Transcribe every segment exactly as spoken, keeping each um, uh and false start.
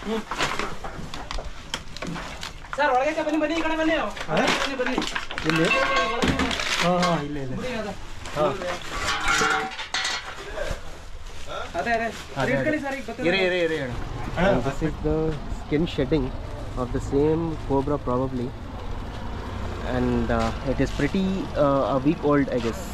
Sir ಒಳಗೆ ಬನ್ನಿ ಬನ್ನಿ ಈ ಕಡೆ ಬನ್ನಿ ಬನ್ನಿ ಬನ್ನಿ ಇಲ್ಲಿ ಹಾಂ ಹಾಂ ಇಲ್ಲೇ ಇಲ್ಲ ಹಾಂ ಅದೇ ಅದೇ ಇಟ್ಕೊಳ್ಳಿ ಸರ್ ಈಗ ಇರಿ ಇರಿ ಇರಿ ಅಣ್ಣ. This is the skin shedding of the same cobra probably, and uh, it is pretty uh, a week old I guess.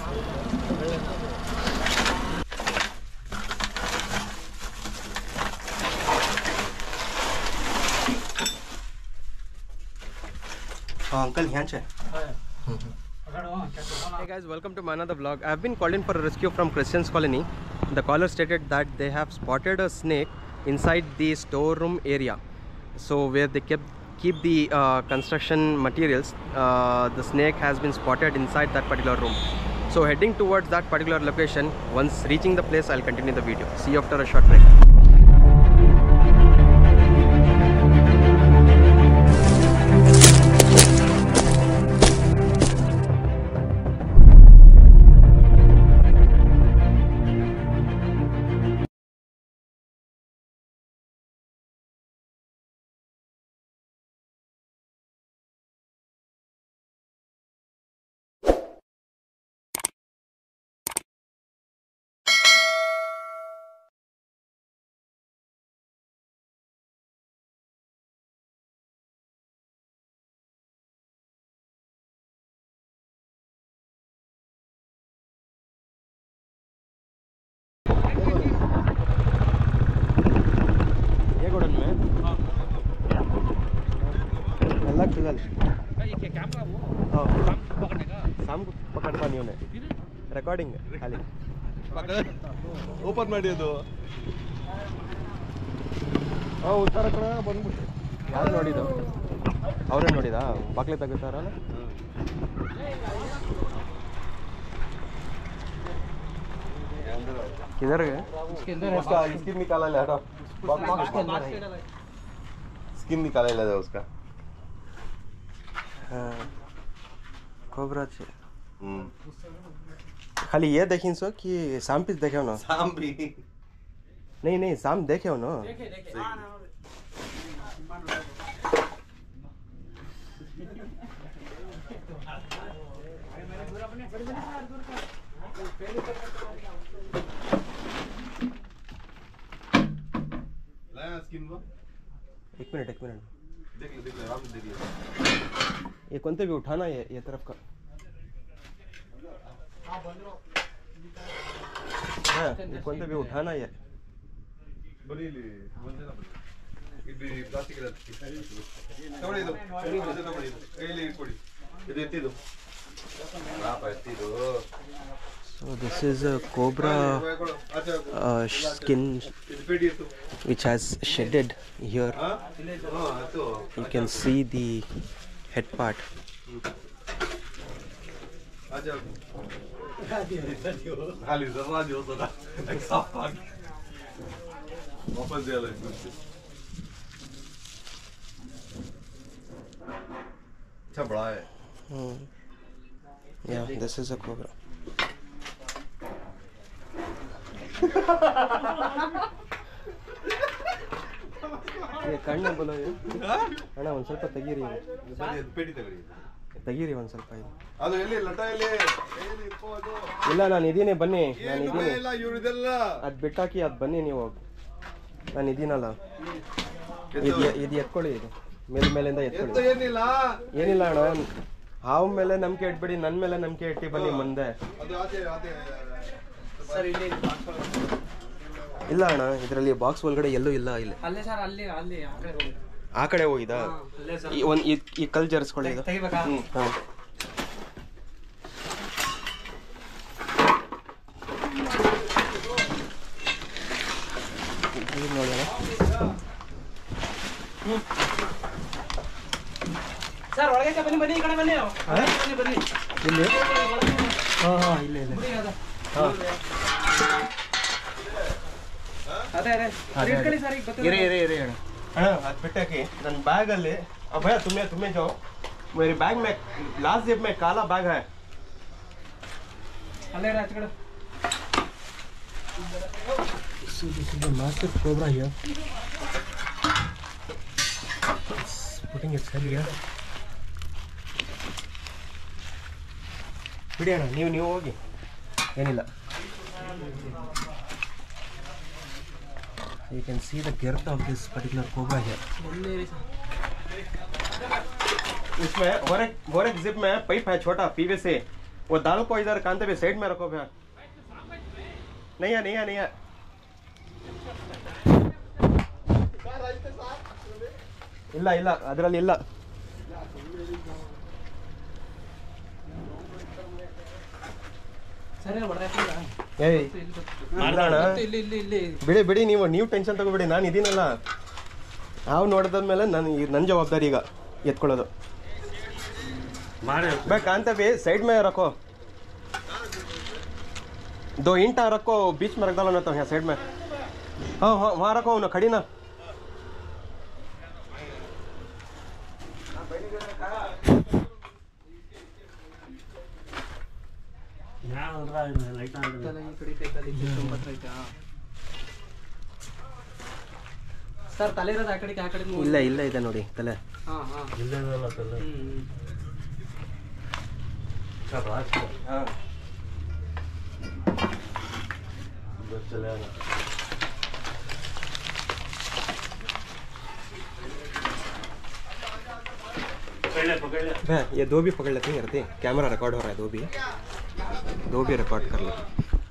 हाँ अंकल यहाँ से Hey guys, welcome to my another vlog. I have been called in for a rescue from Christians Colony. The caller stated that they have spotted a snake inside the storeroom area. So where they kept keep the uh, construction materials, uh, the snake has been spotted inside that particular room. So heading towards that particular location. Once reaching the place, I'll continue the video. See you after a short break. शाम को पकड़ता नहीं उन्हें recording खाली open ಮಾಡಿ ಅದು ಆ ಉತ್ತರ ಕಡೆ ಬಂದ್ಬಿಟ್ಟು ಯಾರು ನೋಡಿದ ಅವರೇ ನೋಡಿದ ಬಾಕ್ಲೆ ತೆಗಿತಾರಲ್ಲ किधर गए इसके अंदर उसका स्किन निकाला ले हटा बॉक्स के अंदर है स्किन निकाला ले उसका कोबरा छे हम्म खाली ये देखिन सो कि शाम पीस देखे हो ना शाम भी नहीं नहीं शाम देखे हो ना देखे देखे लाया स्किन वो एक मिनट एक मिनट देख ले देख ले आराम से देख ले ये कौनते भी उठाना है ये तरफ का हाँ ये कौनते भी उठाना है बड़ी ले बोलते ना ಇದು ಪ್ಲಾಸ್ಟಿಕ್ ಇರುತ್ತೆ ತಗೊಳ್ಳಿ ಇದು ಇದು ತಗೊಳ್ಳಿ ಕೈಯಲ್ಲಿ ಇಟ್ಕೊಳ್ಳಿ ಇದು ಎತ್ತಿದು ಪಾಪ ಎತ್ತಿದು So this is a cobra uh, skin which has shedded here. You can see the head part. Hmm. Yeah, this is a cobra. ये ಕಣ್ಣೆ बोलो ये ಅಣ್ಣ ಒಂದು ಸ್ವಲ್ಪ ತೆಗೀರಿ ಪೇಟಿ ತೆಗೀರಿ ತೆಗೀರಿ ಒಂದು ಸ್ವಲ್ಪ ಇದು ಅದು ಎಲ್ಲಿ ಲಟ ಎಲ್ಲಿ ಎಲ್ಲಿ ಇಟ್ಕೋದು ಇಲ್ಲ ನಾನು ಇದೀನಿ ಬನ್ನಿ ನಾನು ಇದೀನಿ ಇಲ್ಲ ಇವರು ಇದೆಲ್ಲ ಅದು ಬಿಟ್ಟಾಕಿ ಅದು ಬನ್ನಿ ನೀವು ನಾನು ಇದೀನಲ್ಲ ಇದು ಇದು ಎತ್ಕೊಳ್ಳಿ ಇದು ಮೇಲೆ ಮೇಲಿಂದ ಎತ್ಕೊಳ್ಳಿ ಏನಿಲ್ಲ ಏನಿಲ್ಲ ಅಣ್ಣ ಹಾವು ಮೇಲೆ ನಂಬಿಕೆ ಇಟ್ಬಿಡಿ ನನ್ನ ಮೇಲೆ ನಂಬಿಕೆ ಇಟ್ಟು ಬನ್ನಿ ಮುಂದೆ ಅದು ಆಚೆ ಆಚೆ ಸರ್ ಇಲ್ಲಿ ಇಲ್ಲ ಅಣ್ಣ ಇದರಲ್ಲಿ ಬಾಕ್ಸ್ ಒಳಗಡೆ ಎಲ್ಲೂ ಇಲ್ಲ ಇಲ್ಲಿ ಅಲ್ಲೇ ಸರ್ ಅಲ್ಲಿ ಅಲ್ಲಿ ಆ ಕಡೆ ಹೋಗಿದಾ ಒಂದು ಈ ಕಲ್ ಜರ್ಸ್ಕೊಳ್ಳಿ ಇದು ಹಾಂ ನೋಡೋಣ ಸರ್ ಒಳಗೆ ಬನ್ನಿ ಬನ್ನಿ ಈ ಕಡೆ ಬನ್ನಿ ಬನ್ನಿ ಬನ್ನಿ ಇಲ್ಲಿ ಹಾಂ ಹಾಂ ಇಲ್ಲೇ ಇಲ್ಲ ಹಾಂ ಅದೇ ಅದೇ ಇಟ್ಕೊಳ್ಳಿ ಸರ್ ಈಗ ಇರಿ ಇರಿ ಇರಿ ಅಣ್ಣ ಅಣ್ಣ ಅದು ಬಿಟ್ಟಾಕಿ ನನ್ನ ಬ್ಯಾಗಲ್ಲಿ भैया तुम्हें तुम्हें जाओ मेरे बैग में लास्ट जेब में काला बैग है अले Rajgarh so this is a massive cobra here think it's heavier. ಬಿಡಿ ಅಣ್ಣ, ನೀವು ನೀವು ಹೋಗಿ, ಏನಿಲ್ಲ. You can see the girth of this particular cobra here. इसमें और एक और एक जिप में पाइप है छोटा पीवीसी, वो दाल को इधर कांते पे साइड में रखो भैया. नहीं है नहीं है नहीं है. ಇಲ್ಲ ಇಲ್ಲ ಅದರಲ್ಲಿ ಇಲ್ಲ. ಬಿಡಿ ಬಿಡಿ, ನೀವು ನೀವು ಟೆನ್ಷನ್ ತಗೋಬೇಡಿ, ನಾನು ಇದೀನಲ್ಲ. ನಾವು ನೋಡಿದ್ಮೇಲೆ ನಾನು ನನ್ನ ಜವಾಬ್ದಾರಿ ಈಗ ಎತ್ಕೊಳ್ಳೋದು. मैं कांते पे साइड में रखो, दो ईंटा रखो, बीच में रख डालो ना तो यहाँ साइड में. हाँ हाँ वहाँ रखो ना, खड़ी ना. ಸರ್ ತಲೆ ಇರೋದು ಆ ಕಡೆಗೆ ಆ ಕಡೆ ಇಲ್ಲ ಇಲ್ಲ ಇದೆ ನೋಡಿ ತಲೆ. ಹಾಂ ಹಾಂ ಇಲ್ಲ ಇಲ್ಲ ತಲೆ. हाँ ये दो भी पकड़ लेते हैं, कैमरा रिकॉर्ड हो रहा है, दो भी दो भी रिकॉर्ड कर लेते.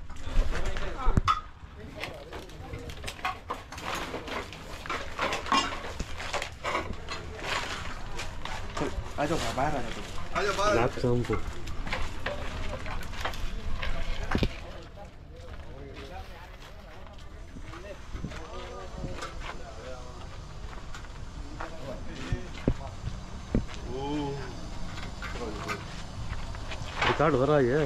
आ जाओ बाहर आ जाओ. लाख हमको रिकॉर्ड हो रहा है.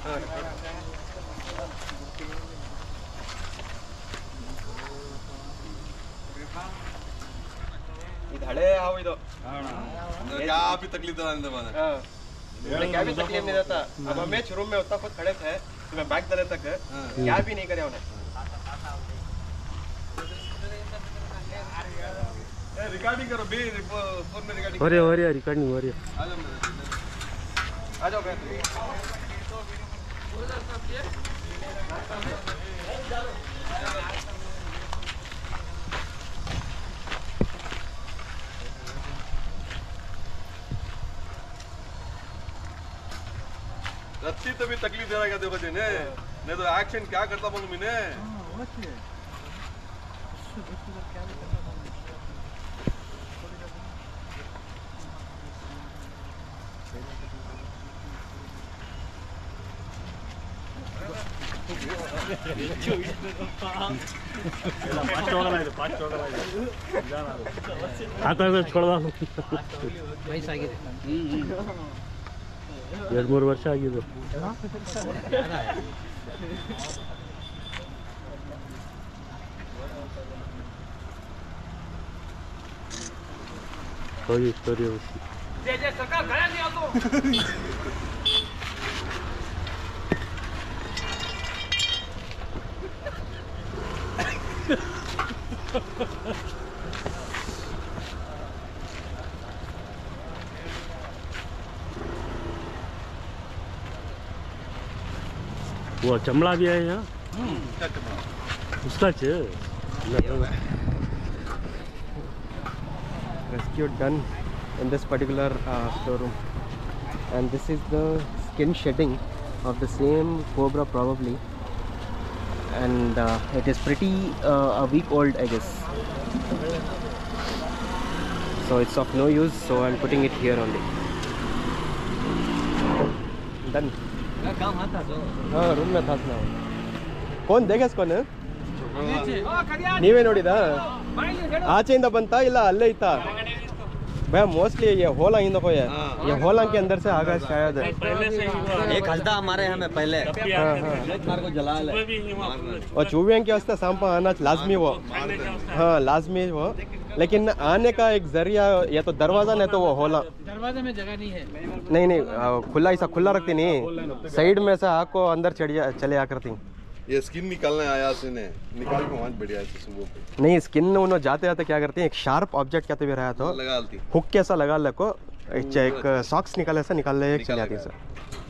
ಇದು ಹಳೆ ಹಾವು ಇದು. क्या भी तकलीफ था अंदर वाला. हाँ क्या भी तकलीफ नहीं रहता. अब हमें रूम में उतना खुद खड़े थे, मैं बैग दले तक क्या भी नहीं करे उन्हें. रिकॉर्डिंग करो भी, फोन में रिकॉर्डिंग हो रही हो रही है रिकॉर्डिंग हो रही है. आ जाओ. रत्ती तो भी तकलीफ दे रहा है, देखो जी ने नहीं तो एक्शन क्या करता मालूम ही ने. ವಯಸ್ಸಾಗಿದೆ, ಎರಡು ಮೂರು ವರ್ಷ ಆಗಿದೆ. स्टोरी स्टोरी उसकी जय जय सरकार गया नहीं आ तो. वो चमड़ा भी है यहाँ. उसका च Rescue done in this particular uh, storeroom, and this is the skin shedding of the same cobra probably, and uh, it is pretty uh, a week old I guess, so it's of no use, so I'm putting it here only. Done. हाँ room में था ना. कौन देगा इसको ना? ನೀವೇ ನೋಡಿದಾ? ಆಚೆಯಿಂದ ಬಂತಾ ಇಲ್ಲ ಅಲ್ಲೇ ಇತ್ತಾ? भैया मोस्टली ये होला इन देखो, ये ये होला के अंदर से आगा शायद एक हल्दा हमारे यहाँ में पहले को जला ले. और चूहियों के वास्ते सांपा आना लाजमी वो. हाँ लाजमी वो, लेकिन आने का एक जरिया या तो दरवाजा नहीं तो वो होला. दरवाजे में जगह नहीं है. नहीं नहीं खुला ऐसा खुला रखती नहीं, साइड में से आको अंदर चढ़िया चले आ करती. ये स्किन निकालने आया सीने निकाल के वहाँ बढ़िया है सुबह पे नहीं स्किन उन्होंने जाते जाते क्या करते हैं एक शार्प ऑब्जेक्ट कहते हुए रहा तो लगा लेती हुक कैसा लगा लको एक एक सॉक्स निकाले ऐसा निकाल ले चले आती है sir.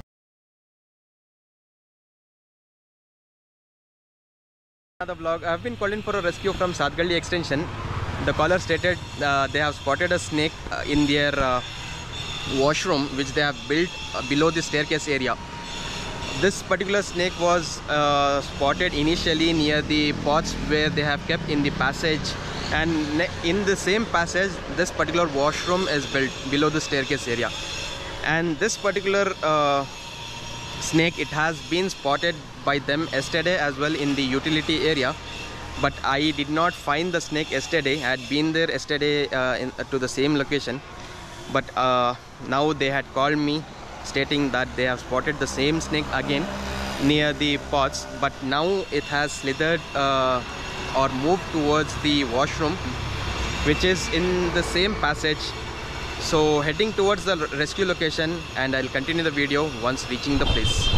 The vlog. I have been called in for a rescue from Sadgalli extension. The caller stated uh, they have spotted a snake uh, in their uh, washroom which they have built uh, below the staircase area. This particular snake was uh, spotted initially near the pots where they have kept in the passage, and in the same passage this particular washroom is built below the staircase area. And this particular uh, snake, it has been spotted by them yesterday as well in the utility area, but I did not find the snake yesterday. I had been there yesterday uh, in, uh, to the same location, but uh, now they had called me stating that they have spotted the same snake again near the pots, but now it has slithered uh, or moved towards the washroom which is in the same passage. So heading towards the rescue location, and I'll continue the video once reaching the place.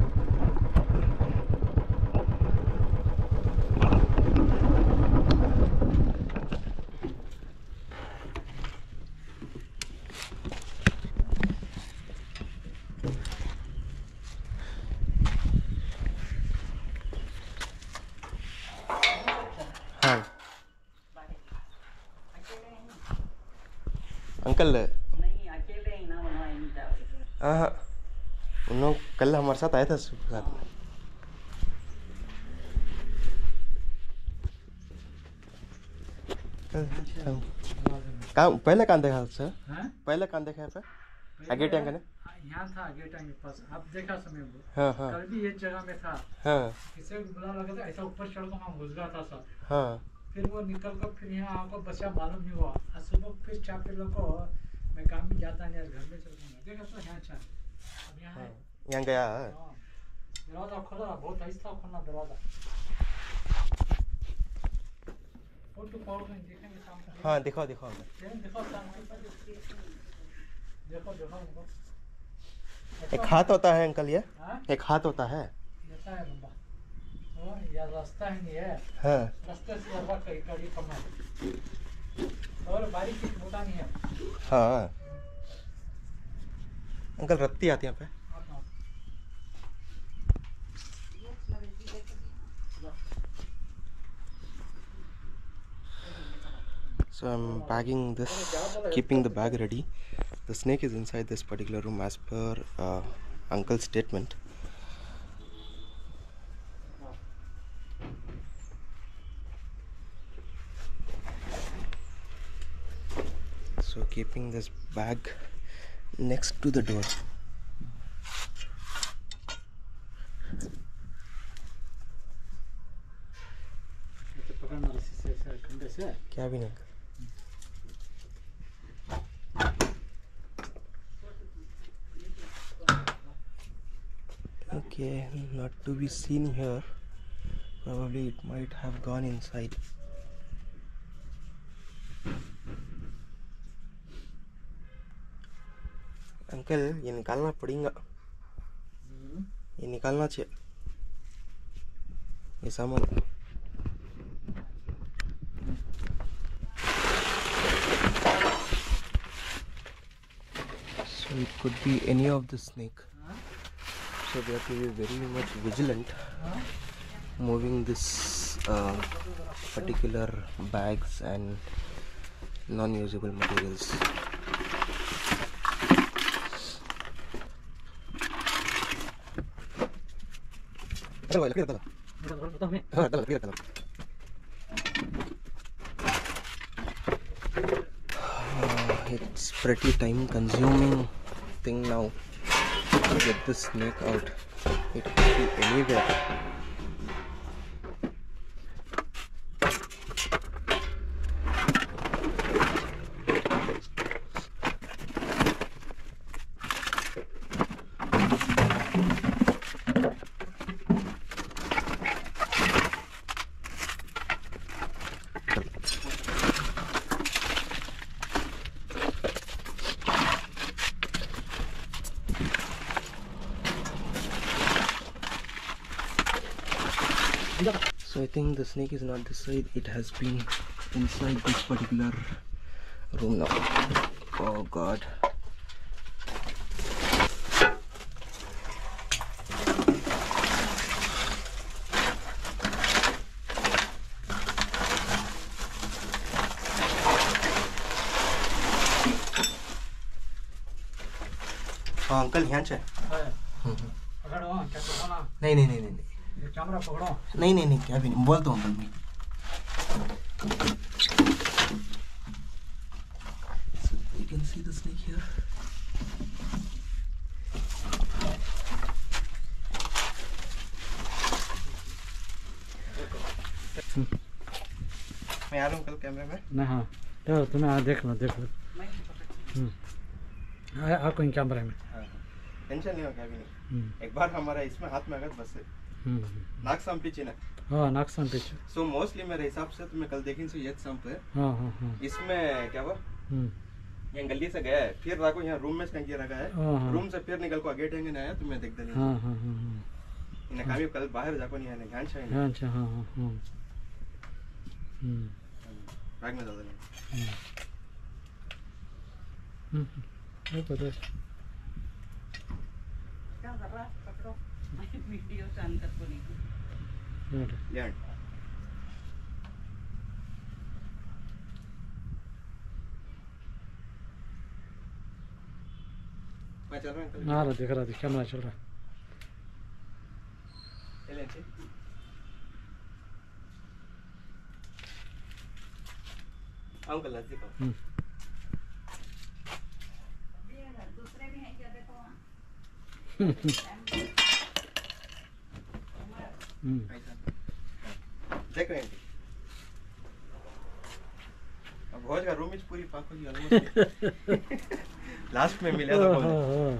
Uncle नहीं अकेले ही ना बनवाए नहीं चाहते. हाँ उन लोग कल हमारे साथ आया था साथ में. कहाँ पहले कहाँ देखा सर? पहले कहाँ देखा है? आगे टैंक है ना? यहाँ था आगे टैंक के पास. आप देखा समय वो. हाँ हाँ. कल भी एक जगह में था. हाँ. किसे बुला लगा था ऐसा ऊपर चढ़ कर वहाँ घुस गया था सर. हाँ. फिर वो निकल कर फिर यहाँ आकर बचा मालूम नहीं हुआ. आज सुबह फिर चाय पी लो को मैं काम में जाता नहीं, घर में चल दूंगा. देखा तो यहाँ चाय अब यहाँ है. यहाँ गया. दरवाजा खोला, बहुत आहिस्ता खोलना दरवाजा. फोटो पाओ में देखेंगे शाम को. हाँ दिखाओ दिखाओ. देखो शाम को देखो देखो. एक हाथ होता है अंकल, ये एक हाथ होता है. ऐसा है बंदा. या रास्ता ही नहीं है. हाँ. रास्ते से अब कई कड़ी कम है और बारीक कुछ होता नहीं है. हाँ अंकल रत्ती आती है यहाँ पे. So I'm bagging this, keeping the bag ready. The snake is inside this particular room as per uh, uncle's statement. So keeping this bag next to the door. क्या भी नहीं. Okay, not to be seen here. Probably it might have gone inside. Uncle ये निकालना पड़ेगा. ये निकालना चाहिए ये सामान. So it could be any of the snake. So we have to be very much vigilant moving this uh, particular bags and non-usable materials. Uh, it's pretty time consuming thing now to get this snake out. It could be anywhere. So I think the snake is not this side, it has been inside this particular room now. Oh god. हाँ uncle यहाँ से पकड़ो क्या पकड़ो ना नहीं नहीं नहीं नहीं ये कैमरा पकड़ो नहीं नहीं नहीं क्या भी नहीं बोलता हूँ अंकल मैं you can see the snake here. मैं आ रहा हूँ कल कैमरे में ना हाँ तो तुम्हें आ देख लो देख लो हम्म आ आ कोई कैमरे में टेंशन नहीं हो क्या भी नहीं एक बार हमारा इसमें हाथ में अगर बस हम्म नाक संपीची ना हाँ नाक संपीच सो मोस्टली मेरे हिसाब से तो मैं कल देखी सो ये संप है हाँ हाँ हाँ इसमें क्या हुआ हम्म यहाँ गली से गया है फिर राको यहाँ रूम में टंकी रखा है हाँ, हाँ। रूम से फिर निकल को आगे टंगे आया तो मैं देख दे हाँ हाँ हाँ हाँ इन्हें कभी कल बाहर जाको नहीं आने ध्यान चाहिए हाँ अच्छा हाँ हाँ हाँ हम्म बैग में डाल देना हम्म ये पता है क्या कर रहा है पकड़ो वीडियो से अंदर को नहीं ये ले। लैंड मैं चल रहा हूँ अंकल आ रहा दिख रहा दिख कैमरा चल रहा ये ले अच्छी अंकल नजदीक आओ हम्म दूसरे भी हैं क्या देखो वहाँ हम्म देख रहे हैं अब भोज का रूम इस पूरी पाको जी ऑलमोस्ट लास्ट में मिला था हाँ, बोले हाँ,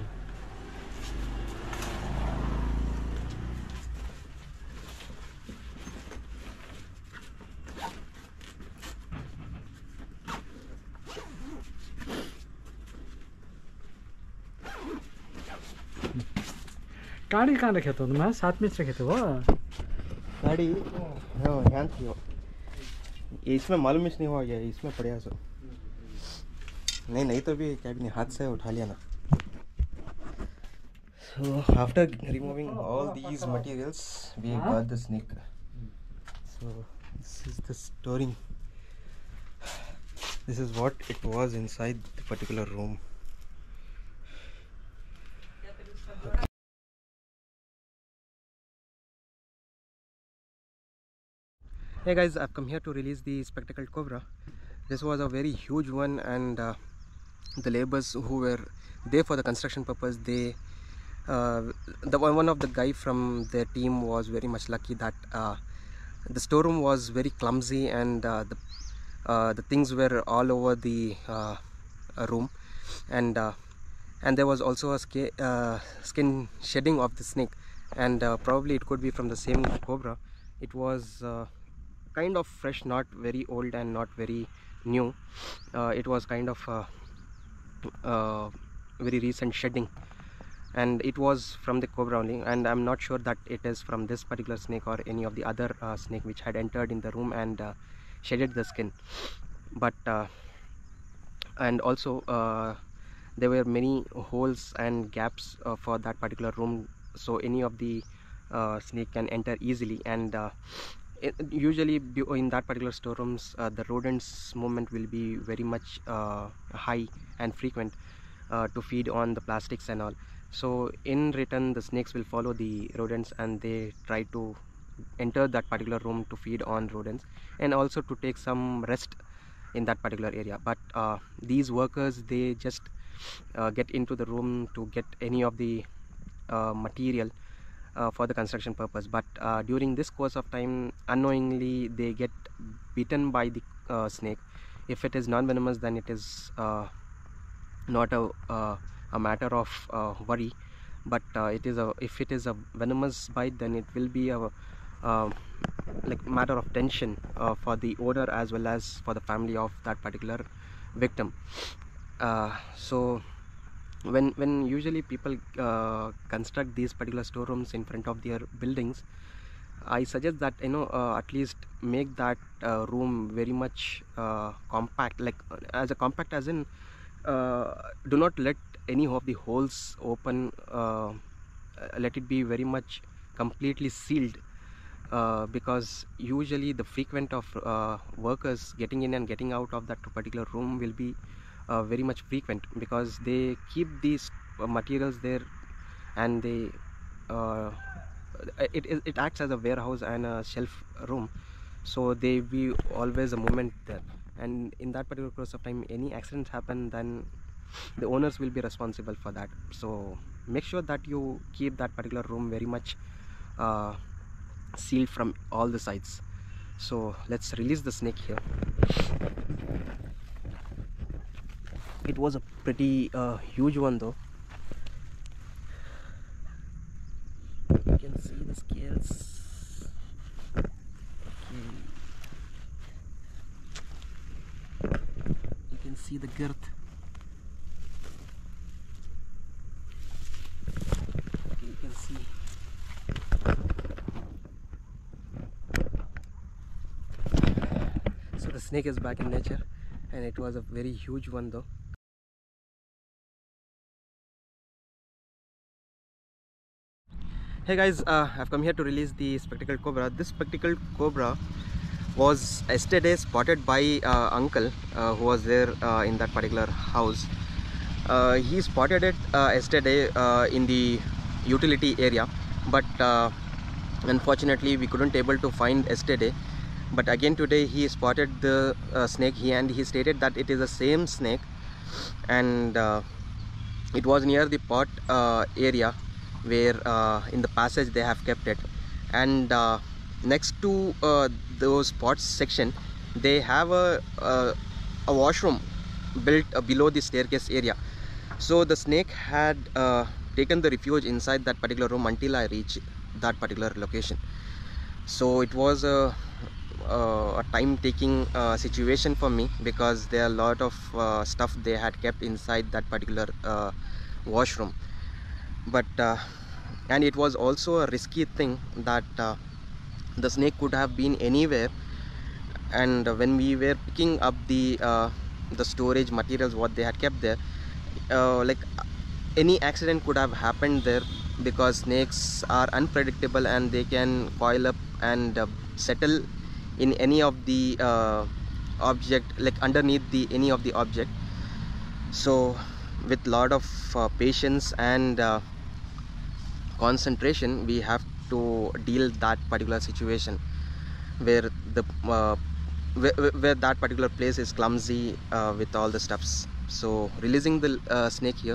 गाड़ी कहाँ रखे तो तुम्हारे साथ में रखे थे वो गाड़ी हाँ ध्यान थी वो ये इसमें मालूम ही नहीं हुआ गया इसमें पड़ा सो नहीं नहीं तो भी क्या भी नहीं हाथ से उठा लिया ना so after removing all these materials we got the snake so this is the storing this is what it was inside the particular room. Hey guys, I've come here to release the spectacled cobra. This was a very huge one, and uh, the laborers who were there for the construction purpose, they uh, the one of the guy from their team was very much lucky that uh, the storeroom was very clumsy, and uh, the uh, the things were all over the uh, room, and uh, and there was also a skin, uh, skin shedding of the snake, and uh, probably it could be from the same cobra. It was uh, kind of fresh, not very old and not very new. Uh, it was kind of uh, uh, very recent shedding, and it was from the cobra only, and I'm not sure that it is from this particular snake or any of the other uh, snake which had entered in the room and uh, shedded the skin. But uh, and also uh, there were many holes and gaps uh, for that particular room, so any of the uh, snake can enter easily, and uh, it, usually in that particular storerooms uh, the rodents movement will be very much uh, high and frequent uh, to feed on the plastics and all. So in return the snakes will follow the rodents and they try to enter that particular room to feed on rodents and also to take some rest in that particular area. But uh, these workers, they just uh, get into the room to get any of the uh, material uh, for the construction purpose, but uh, during this course of time unknowingly they get bitten by the uh, snake. If it is non-venomous, then it is uh, not a, uh, a matter of uh, worry, but uh, it is a if it is a venomous bite, then it will be a uh, like matter of tension uh, for the owner as well as for the family of that particular victim. Uh, so when when usually people uh, construct these particular storerooms in front of their buildings, I suggest that you know uh, at least make that uh, room very much uh, compact, like uh, as a compact as in uh, do not let any of the holes open, uh, let it be very much completely sealed, uh, because usually the frequent of uh, workers getting in and getting out of that particular room will be uh, very much frequent, because they keep these uh, materials there, and they uh, it, it, it acts as a warehouse and a shelf room, so they be always a movement there, and in that particular course of time any accidents happen, then the owners will be responsible for that. So make sure that you keep that particular room very much uh, sealed from all the sides. So let's release the snake here. It was a pretty uh, huge one though. You can see the scales. Okay. You can see the girth. Okay, you can see. So the snake is back in nature, and it was a very huge one though. Hey guys, uh, I've come here to release the spectacled cobra. This spectacled cobra was yesterday spotted by uh, uncle uh, who was there uh, in that particular house. Uh, he spotted it uh, yesterday uh, in the utility area, but uh, unfortunately we couldn't able to find yesterday. But again today he spotted the uh, snake, he and he stated that it is the same snake, and uh, it was near the pot uh, area where uh, in the passage they have kept it, and uh, next to uh, those pots section they have a, a, a washroom built uh, below the staircase area. So the snake had uh, taken the refuge inside that particular room until I reached that particular location. So it was a, a, a time taking uh, situation for me, because there are a lot of uh, stuff they had kept inside that particular uh, washroom. But uh, and it was also a risky thing that uh, the snake could have been anywhere, and when we were picking up the uh, the storage materials what they had kept there, uh, like any accident could have happened there, because snakes are unpredictable and they can coil up and uh, settle in any of the uh, object, like underneath the any of the object. So with lot of uh, patience and uh, concentration we have to deal that particular situation where the uh, where, where that particular place is clumsy uh, with all the stuffs. So releasing the uh, snake here.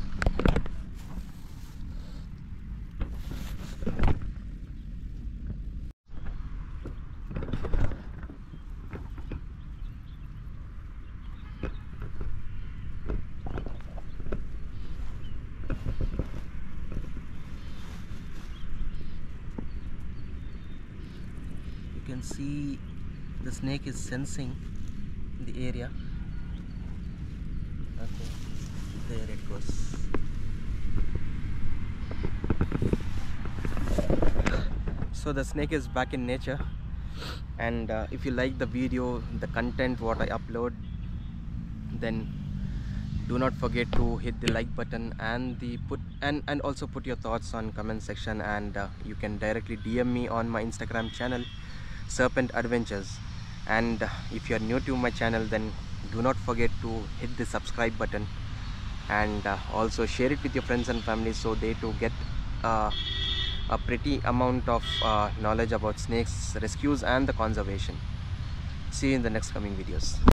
You can see the snake is sensing the area. Okay, there it goes. So the snake is back in nature, and uh, if you like the video, the content what I upload, then do not forget to hit the like button and the put and and also put your thoughts on comment section, and uh, you can directly D M me on my Instagram channel, Serpent Adventures. And uh, if you are new to my channel, then do not forget to hit the subscribe button, and uh, also share it with your friends and family, so they too get uh, a pretty amount of uh, knowledge about snakes rescues and the conservation. See you in the next coming videos.